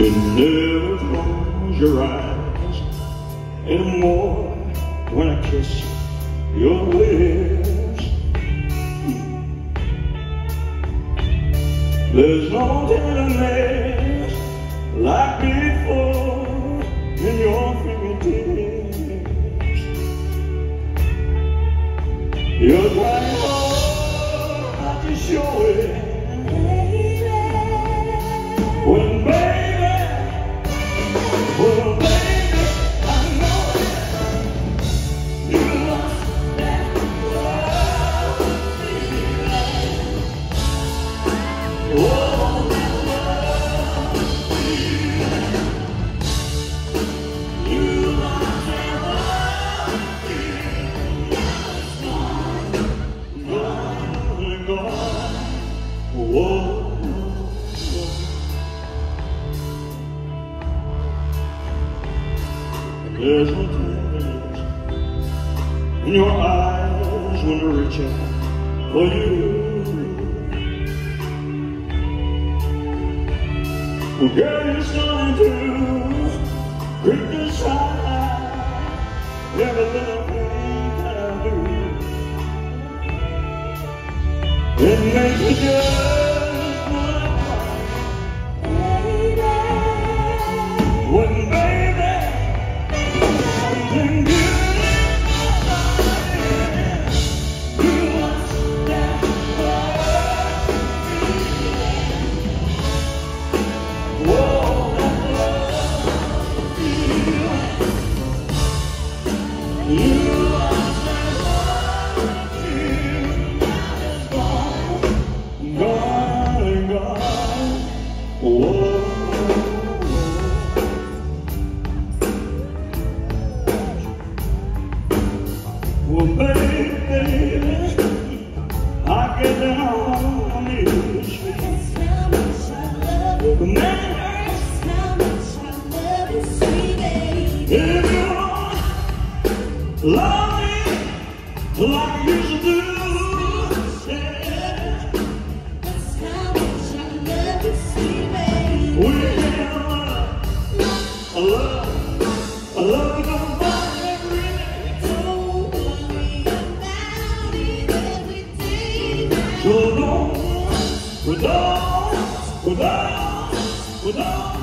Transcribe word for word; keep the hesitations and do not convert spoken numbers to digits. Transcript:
never close your eyes anymore when I kiss your lips. There's no tenderness like before in your fingertips. You're trying hard not to show it, baby. When baby, well baby, I know it. You lost that love feeling. Oh, that love feeling. You lost that love feeling. Gone, gone, gone. Whoa. There's no tenderness in your eyes when I reach out for you. Well, girl, you're starting to criticize every little thing that I do. It makes me just wanna cry, baby. When baby, something good. Well, baby, baby, I get down on these streets. That's how much I love you. That's how much I love you, sweet baby. If you love me like you used to do, yeah. That's how much I love you, sweet baby. We have a love, a love you don't find. So long, without, without, without.